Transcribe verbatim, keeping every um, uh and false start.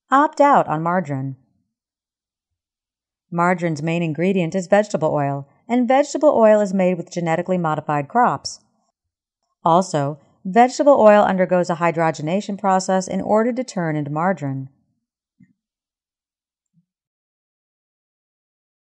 Opt out on margarine. Margarine's main ingredient is vegetable oil, and vegetable oil is made with genetically modified crops. Also, vegetable oil undergoes a hydrogenation process in order to turn into margarine.